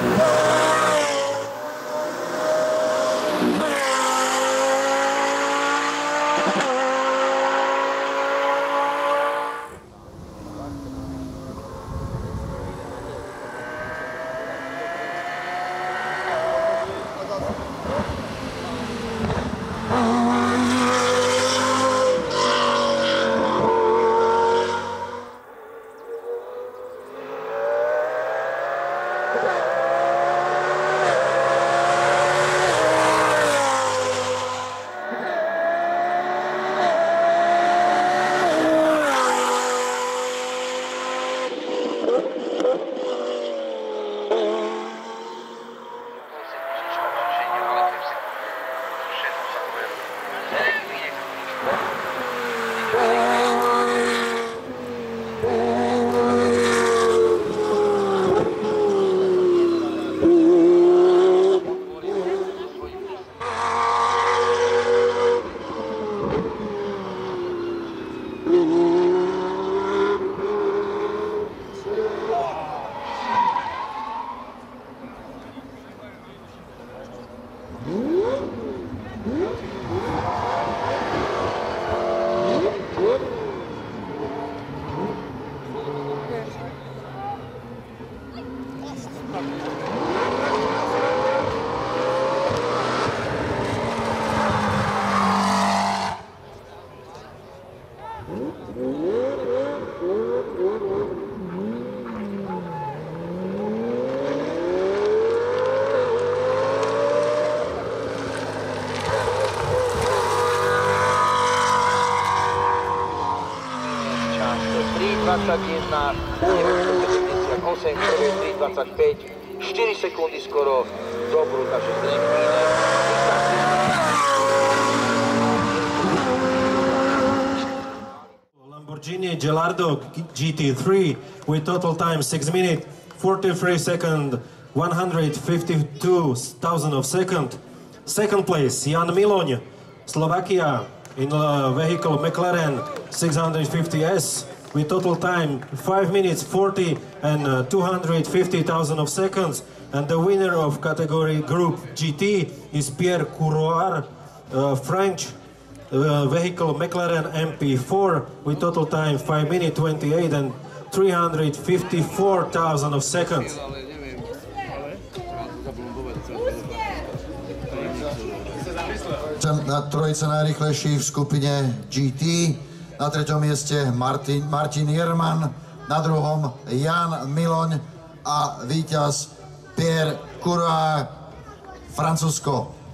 3:21, 978, 3:25, 4 sekundy skoro do Bruta, že Lamborghini Gallardo GT3 with total time 6 minutes 43 seconds 152,000 of second. Second place Jan Miloň, Slovakia, in vehicle McLaren 650S with total time 5 minutes 40 and 250,000 of seconds. And the winner of category Group GT is Pierre Couroir, French, vehicle McLaren MP4 with total time 5 minutes 28 and 354,000 of seconds. Trojica najrýchlejší v skupine GT. Na treťom mieste Martin Jerman, na druhom Jan Miloň a víťaz Pierre Couroir, Francúzsko.